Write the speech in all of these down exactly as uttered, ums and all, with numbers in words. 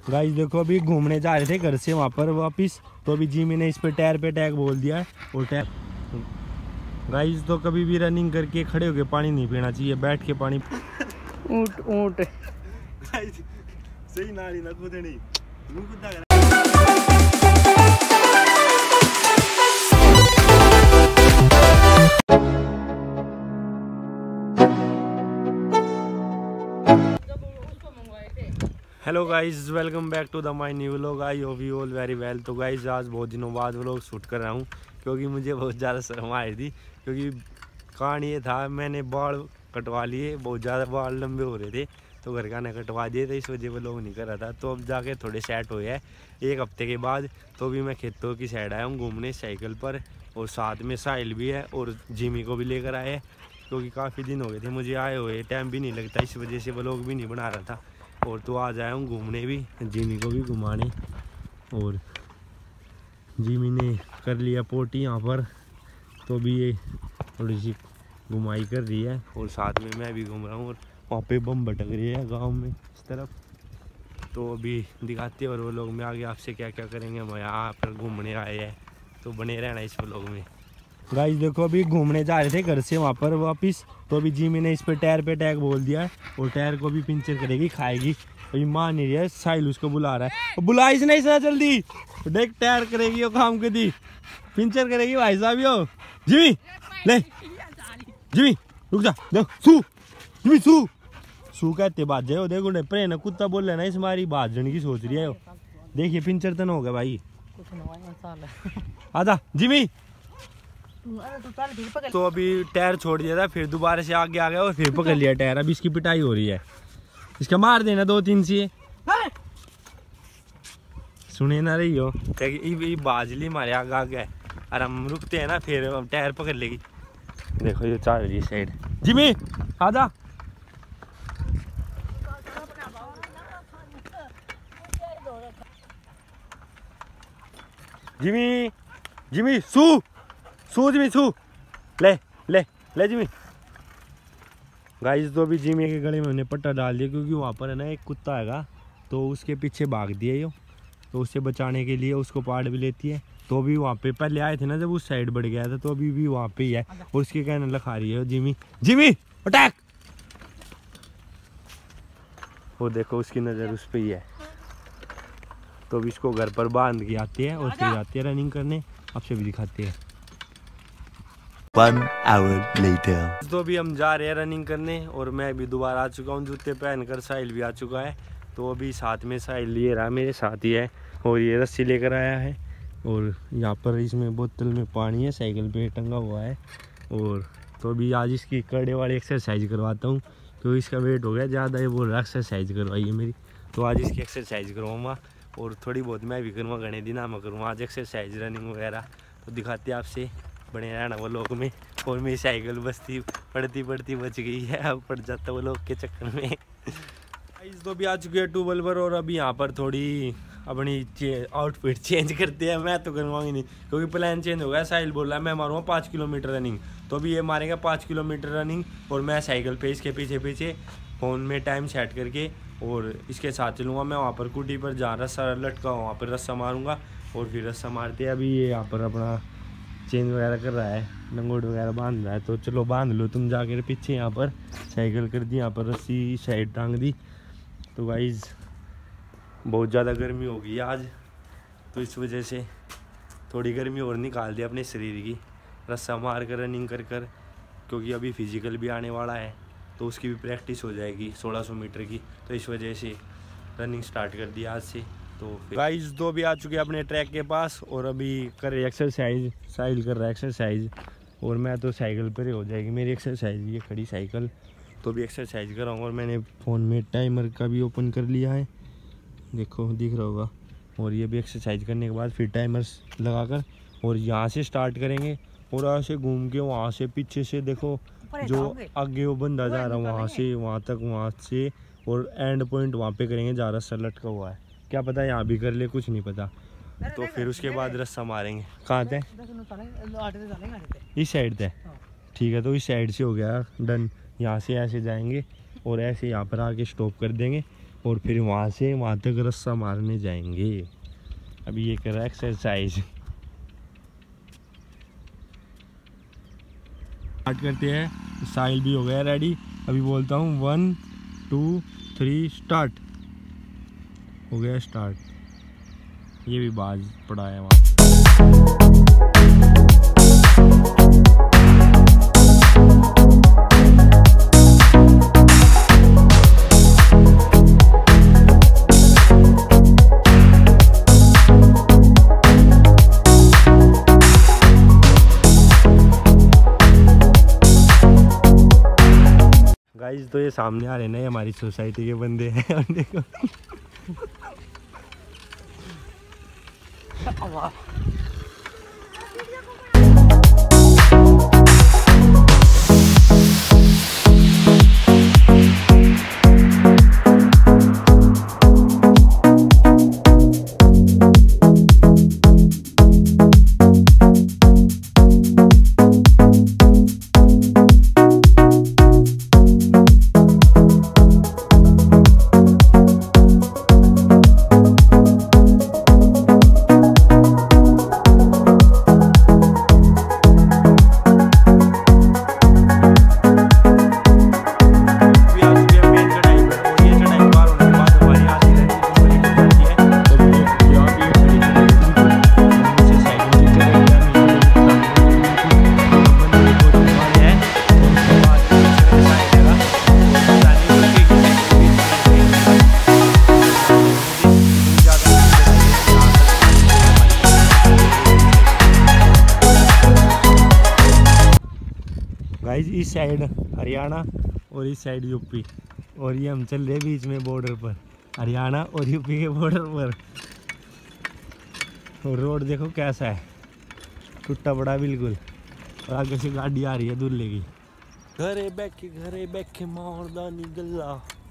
Guys देखो अभी घूमने जा रहे थे घर से वहाँ पर वापिस, तो अभी जिमी ने इस पे टायर पे टैग बोल दिया है। और टायर गाइस तो कभी भी रनिंग करके खड़े होके पानी नहीं पीना चाहिए, बैठ के पानी। ऊंट ऊंट सही नारी ना कूदे नहीं कूदा। Hello guys, welcome back to the my new vlog. I hope you all very well. तो गाइज आज बहुत दिनों बाद व्लॉग शूट कर रहा हूँ क्योंकि मुझे बहुत ज़्यादा शर्म आई थी। क्योंकि कहानी ये था, मैंने बाल कटवा लिए, बहुत ज़्यादा बाल लंबे हो रहे थे तो घर का ने कटवा दिए, तो इस वजह व्लॉग नहीं कर रहा था। तो अब जाके थोड़े सेट हुए हैं एक हफ्ते के बाद। तो भी मैं खेतों की साइड आया हूँ घूमने साइकिल पर, और साथ में साहिल भी है और जिमी को भी लेकर आए हैं क्योंकि काफ़ी दिन हो गए थे मुझे आए हुए, टाइम भी नहीं लगता, इस वजह से व्लॉग भी नहीं बना रहा था। और तो आज आया हूँ घूमने भी, जिमी को भी घुमाने। और जिमी ने कर लिया पोटी यहाँ पर, तो भी ये थोड़ी सी घुमाई कर रही है और साथ में मैं भी घूम रहा हूँ। और वहाँ पे बम भटक रही है गांव में इस तरफ, तो अभी दिखाते हैं और वो लोग में आगे आपसे क्या क्या करेंगे। हम यहाँ पर घूमने आए हैं, तो बने रहना इस व्लॉग में। गाइस देखो अभी घूमने जा रहे थे घर से वहाँ पर वापिस, तो अभी जिमी ने इस पे टायर पे टैग बोल दिया है और टायर को भी पिंचर करेगी, खाएगी। अभी मान नहीं रही है, साहिल उसको बुला रहा है, बुला इस नहीं इतना जल्दी, देख टायर करेगी वो काम कर दी, पिंचर करेगी भाई साहब। यो जिमी ले, जिमी रुक जा, देख सू जिमी सू सू कहते बात जाए। देखो प्रे न कुत्ता बोल रहा ना, इस मारी बात जन की सोच रही है। देखिए पिंचर तो न हो गया भाई, आजा जिमी। तो अभी टायर छोड़ दिया था, फिर दोबारा से आगे आ गया और फिर पकड़ लिया टायर। अभी इसकी पिटाई हो रही है, इसका मार देना दो तीन सी। सुने ना रही हो बाजली मारे आगे आ गया, और हम रुकते हैं ना फिर टायर पकड़ लेगी। देखो ये चाल रही साइड। जिमी आजा, जिमी जिमी सू सू जिमी सू ले ले ले जिमी। गाइस तो अभी जिमी के गले में हमने पट्टा डाल दिया क्योंकि वहाँ पर है ना एक कुत्ता हैगा, तो उसके पीछे भाग दिया यो, तो उससे बचाने के लिए उसको पाड़ भी लेती है। तो अभी वहाँ पे पहले आए थे ना जब उस साइड बढ़ गया था, तो अभी भी वहाँ पे ही है और उसके कहने लखा रही है जिमी जिमी अटैक। वो देखो उसकी नज़र उस पर ही है। तो अभी इसको घर पर बांध के आती है और फिर जाती है रनिंग करने, आपसे भी दिखाते हैं। One hour later. तो अभी हम जा रहे हैं रनिंग करने और मैं भी दोबारा आ चुका हूँ जूते पहनकर, साहिल भी आ चुका है। तो अभी साथ में साहिल ये रहा, मेरे साथ ही है, और ये रस्सी लेकर आया है। और यहाँ पर इसमें बोतल में पानी है, साइकिल पे टंगा हुआ है। और तो अभी आज इसकी करड़े वाली एक्सरसाइज करवाता हूँ क्योंकि इसका वेट हो गया ज़्यादा, ये बोल रहा एक्सरसाइज करवाइए मेरी। तो आज इसकी एक्सरसाइज करवाऊँगा और थोड़ी बहुत मैं भी करूँगा, घने दिन मैं करूँगा आज एक्सरसाइज रनिंग वगैरह। तो दिखाते हैं आपसे, बने रहना वो लोग में। और मेरी साइकिल बचती पड़ती पड़ती बच गई है, अब पड़ जाता वो लोग के चक्कर में। इस तो भी आ चुके हैं ट्यूबवेल पर, और अभी यहाँ पर थोड़ी अपनी आउटफिट चेंज करते हैं। मैं तो करवाऊंगी नहीं क्योंकि प्लान चेंज हो गया। साहिल बोल रहा है मैं मारूंगा पाँच किलोमीटर रनिंग, तो अभी ये मारेगा पाँच किलोमीटर रनिंग और मैं साइकिल पे इसके पीछे पीछे फ़ोन में टाइम सेट करके और इसके साथ चलूँगा। मैं वहाँ पर कुटी पर जहाँ रस्सा लटका वहाँ पर रस्सा मारूँगा और फिर रस्सा मारते हैं। अभी ये यहाँ पर अपना चेंज वगैरह कर रहा है, लंगोट वगैरह बांध रहा है, तो चलो बांध लो तुम जाकर पीछे। यहाँ पर साइकिल कर दी, यहाँ पर रस्सी साइड टांग दी। तो गाइज बहुत ज़्यादा गर्मी हो गई आज, तो इस वजह से थोड़ी गर्मी और निकाल दी अपने शरीर की, रस्सा मार कर रनिंग कर कर, क्योंकि अभी फिजिकल भी आने वाला है तो उसकी भी प्रैक्टिस हो जाएगी सोलह सौ मीटर की। तो इस वजह से रनिंग स्टार्ट कर दी आज से। तो गाइस दो भी आ चुके हैं अपने ट्रैक के पास और अभी कर रहे एक्सरसाइज, साहिल कर रहा है एक्सरसाइज और मैं तो साइकिल पर ही हो जाएगी मेरी एक्सरसाइज, ये खड़ी साइकिल। तो भी एक्सरसाइज कराऊंगा और मैंने फ़ोन में टाइमर का भी ओपन कर लिया है, देखो दिख रहा होगा। और ये भी एक्सरसाइज करने के बाद फिर टाइमर्स लगाकर और यहाँ से स्टार्ट करेंगे और यहाँ से घूम के वहाँ से पीछे से देखो जो आगे वो बंदा जा रहा है वहाँ से वहाँ तक, वहाँ से और एंड पॉइंट वहाँ पे करेंगे जहाँ रस्सा लटका हुआ है। क्या पता यहाँ भी कर ले, कुछ नहीं पता। तो फिर उसके बाद रस्सा मारेंगे। कहाँ थे? इस साइड थे, ठीक है। तो इस साइड से हो गया डन, यहाँ से ऐसे जाएंगे और ऐसे यहाँ पर आके स्टॉप कर देंगे और फिर वहाँ से वहाँ तक रस्सा मारने जाएंगे। अभी ये कर रहा है एक्सरसाइज। स्टार्ट करते हैं। साहिल भी हो गया रेडी। अभी बोलता हूँ वन टू थ्री स्टार्ट। हो गया स्टार्ट। ये भी बाज पड़ा है वहाँ। गाइस तो ये सामने आ रहे ना, ये हमारी सोसाइटी के बंदे हैं। और देखो गाइस इस साइड हरियाणा और इस साइड यूपी, और ये हम चल रहे बीच में बॉर्डर पर, हरियाणा और यूपी के बॉर्डर पर। और रोड देखो कैसा है, टूटा पड़ा बिल्कुल। और आगे से गाड़ी आ रही है दूल्हे की। घरे बैठे घरे बैठे मारदा नी गल्ला।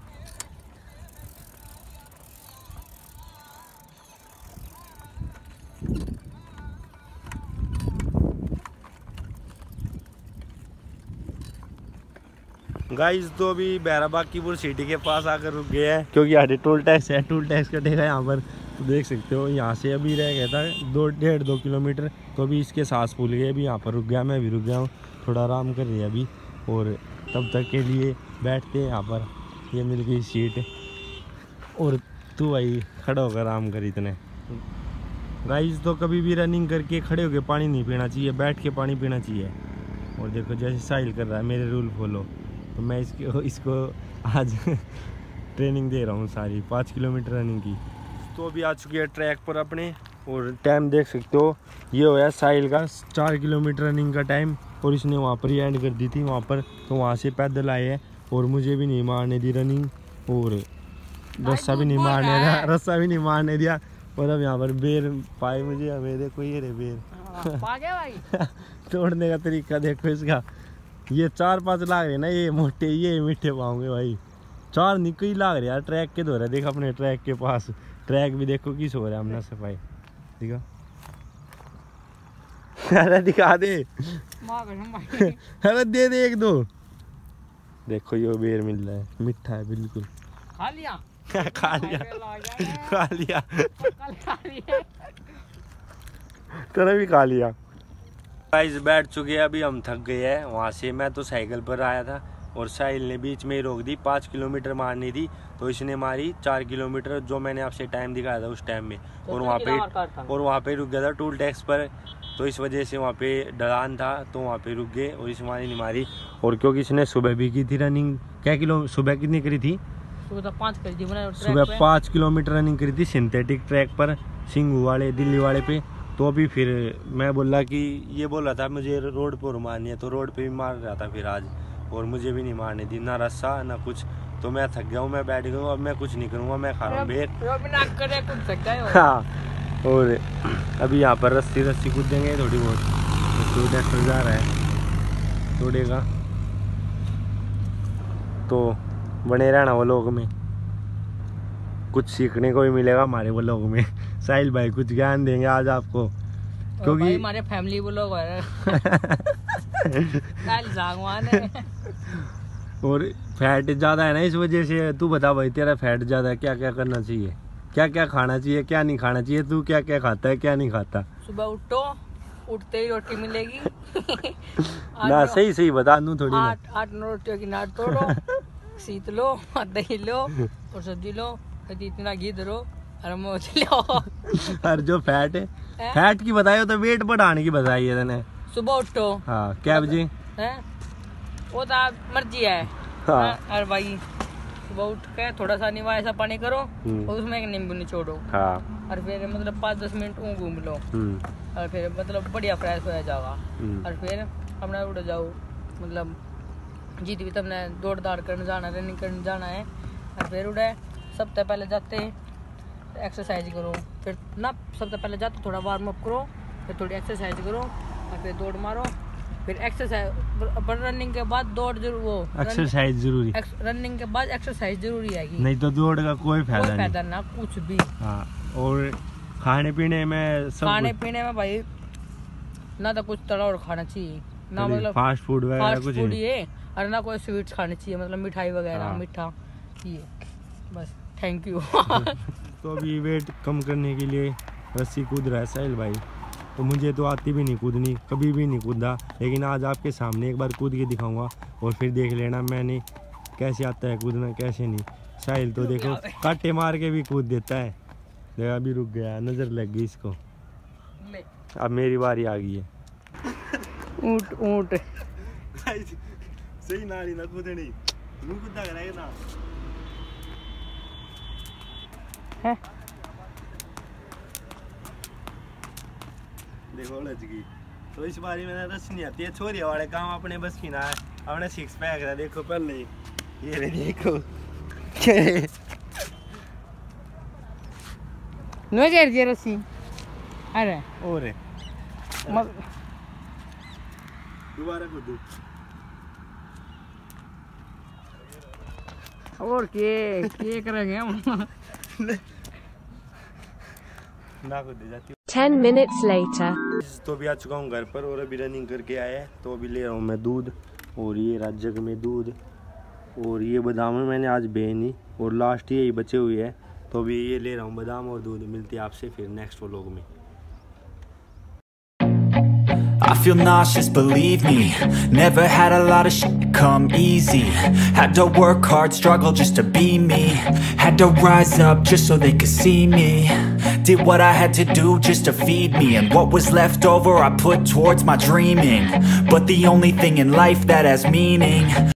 गाइस तो अभी बैराबाकीपुर सिटी के पास आकर रुक गए हैं, क्योंकि यहाँ टोल टैक्स है, टोल टैक्स कटेगा यहाँ पर। तो देख सकते हो यहाँ से अभी रह गया था दो डेढ़ दो किलोमीटर, तो अभी इसके सांस फूल गए। अभी यहाँ पर रुक गया, मैं भी रुक गया हूँ, थोड़ा आराम कर रही है अभी। और तब तक के लिए बैठते हैं यहाँ पर, ये मिल गई सीट। और तू भाई खड़ा होकर आराम कर इतने। गाइस तो कभी भी रनिंग करके खड़े होकर पानी नहीं पीना चाहिए, बैठ के पानी पीना चाहिए। और देखो जैसे साहिल कर रहा है, मेरे रूल फॉलो। तो मैं इसको इसको आज ट्रेनिंग दे रहा हूँ सारी पाँच किलोमीटर रनिंग की। तो अभी आ चुके हैं ट्रैक पर अपने, और टाइम देख सकते हो ये हो गया साहिल का चार किलोमीटर रनिंग का टाइम। और इसने वहाँ पर ही एंड कर दी थी वहाँ पर, तो वहाँ से पैदल आए हैं। और मुझे भी नहीं मारने दी रनिंग, और रस्सा भी नहीं मारने दिया रस्सा भी नहीं मारने दिया और अब यहाँ पर बेर पाए मुझे, हमें देखो ये रे बेर भाई। तोड़ने का तरीका देखो इसका। ये चार पांच लाग रहे ना, ये मोटे ये मीठे पाओगे भाई। चार निकल ही लाग रहे यार ट्रैक के दौरे। देख अपने ट्रैक के पास, ट्रैक भी देखो किस हो रहा है हमने सफाई। दिखा अरे दिखा दे, अरे दे दे एक दो। देखो ये बेर मिल रहा है, मीठा है बिल्कुल। खा लिया खा लिया खा लिया तेरा भी खा लिया। गाइस बैठ चुके हैं, अभी हम थक गए हैं वहाँ से। मैं तो साइकिल पर आया था और साहिल ने बीच में ही रोक दी, पाँच किलोमीटर मारनी थी तो इसने मारी चार किलोमीटर, जो मैंने आपसे टाइम दिखाया था उस टाइम में। और वहाँ पे और वहाँ पे रुक गया था टोल टैक्स पर, तो इस वजह से वहाँ पे ढलान था तो वहाँ पे रुक गए और इस मारी नहीं मारी। और क्योंकि इसने सुबह भी की थी रनिंग, क्या किलो सुबह कितनी करी थी? सुबह पाँच करी थी सुबह पाँच किलोमीटर रनिंग करी थी सिंथेटिक ट्रैक पर, सिंघू वाले दिल्ली वाले पे। तो अभी फिर मैं बोला कि ये बोल रहा था मुझे रोड पर मारनी है, तो रोड पे भी मार रहा था फिर आज। और मुझे भी नहीं मारने दी, ना रस्सा ना कुछ। तो मैं थक गया हूँ, मैं बैठ गया हूँ, अब मैं कुछ नहीं करूँगा, मैं खा रहा हूँ बेर। हाँ, और अभी यहाँ पर रस्सी रस्सी कूदेंगे थोड़ी बहुत। तो ट्रैक्टर जा रहा है तोड़ेगा, तो बने रहना वो लोग में, कुछ सीखने को भी मिलेगा हमारे वो लोग में। साहिल भाई कुछ ज्ञान देंगे आज आपको, क्योंकि हमारे फैमिली वो लोग और फैट ज़्यादा है ना, इस वजह से। तू बता भाई, तेरा फैट ज़्यादा है, क्या क्या करना चाहिए, क्या क्या खाना चाहिए, क्या नहीं खाना चाहिए, तू क्या क्या खाता है, क्या नहीं खाता? सुबह उठो, उठते ही रोटी मिलेगी। ना सही सही बता दूँ थोड़ी ना। आठ आठ नौ रोटियों की नाट तोड़ो, सीत लो, दही लो और सब्जी लो, फिर इतना घी धरो और मोच लो। और जो फैट है, फैट की बताई तो वेट बढ़ाने की बताई है तूने। सुबह उठो, हाँ क्या बजे है वो तो आप मर्जी है। हाँ। हाँ, और भाई सुबह उठ के थोड़ा सा नींबू ऐसा पानी करो और उसमें एक नींबू निचोड़ो। हाँ। और फिर मतलब पाँच दस मिनट ऊँ घूम लो हम्म। और फिर मतलब बढ़िया फ्रेश हो जाएगा। हम्म। और फिर अपना उड़ जाओ, मतलब जीत भी तुमने दौड़ दाड़ करने जाना, रनिंग करने जाना है। और फिर उड़े सबसे पहले जाते एक्सरसाइज करो, फिर ना सबसे पहले जाते थोड़ा वार्म अप करो, फिर थोड़ी एक्सरसाइज करो और फिर दौड़ मारो। फिर एक्सरसाइज पर रनिंग के बाद दौड़ जरूर, वो एक्सरसाइज जरूरी, रनिंग के बाद एक्सरसाइज जरूरी है। नहीं तो दौड़ का कोई फायदा कोई फायदा नहीं। ना कुछ भी। हाँ। और खाने पीने में सब खाने पीने में भाई ना तो कुछ तला और खाना चाहिए, ना मतलब फास्ट फूड वगैरह फास्ट कुछ फूड नहीं। ये, और ना कोई स्वीट्स खाने चाहिए, मतलब मिठाई वगैरह। हाँ। मीठा ये बस। Thank you. तो अभी वेट कम करने के लिए रस्सी कूद रहा है साहिल भाई। तो मुझे तो आती भी नहीं कूदनी, कभी भी नहीं कूदा, लेकिन आज आपके सामने एक बार कूद के दिखाऊंगा और फिर देख लेना मैंने कैसे आता है कूदना, कैसे नहीं। साहिल तो देखो कांटे मार के भी कूद देता है। देखा अभी रुक गया, नज़र लग गई इसको। अब मेरी बारी आ गई है। ऊंट ऊंट सही नाली ना कूदनी, तू कूदा करेगा ना है। देखो लज गई। तो इस बारी में रस नहीं आती है, छोरी वाले काम अपने बस की ना है। अपने सिक्स पैक है, देखो पहले ये रे देखो। नो जेर जेर सी अरे और है मत दोबारा कूदू। और के के करेंगे हम। ना कूदे जाती। Ten minutes later. तो अभी आ चुका हूँ घर पर और अभी रनिंग करके आया है। तो अभी ले रहा हूँ मैं दूध, और ये राजग में दूध, और ये बादाम है मैंने आज बे नहीं, और लास्ट यही बचे हुए है। तो अभी ये ले रहा हूँ बादाम और दूध। मिलती है आपसे फिर नेक्स्ट व्लॉग में। I feel nauseous, believe me. Never had a lot of shit come easy. Had to work hard, struggle just to be me. Had to rise up just so they could see me. Did what I had to do just to feed me. And what was left over I put towards my dreaming. But the only thing in life that has meaning